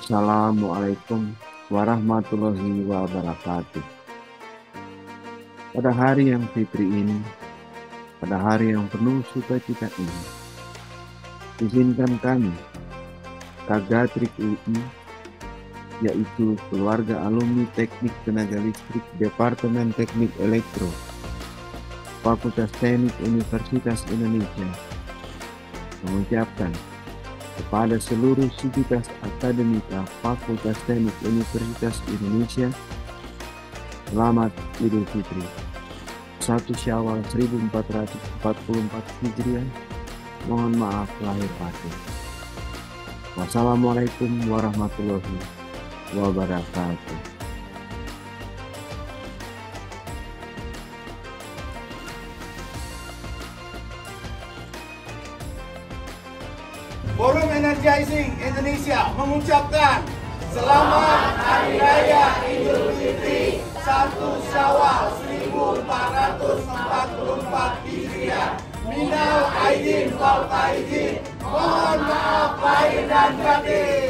Assalamualaikum warahmatullahi wabarakatuh. Pada hari yang fitri ini, pada hari yang penuh sukacita ini, izinkan kami, Kagatrik UI, yaitu keluarga alumni Teknik Tenaga Listrik Departemen Teknik Elektro, Fakultas Teknik Universitas Indonesia, mengucapkan kepada seluruh sivitas akademika Fakultas Teknik Universitas Indonesia, selamat Idul Fitri 1 Syawal 1444 Hijriah. Mohon maaf lahir batin. Wassalamualaikum warahmatullahi wabarakatuh. Forum Energizing Indonesia mengucapkan Selamat Hari Raya Idul Fitri 1 Syawal 1444 Hijriah. Minal aidin wal faizin. Mohon maaf lahir dan batin.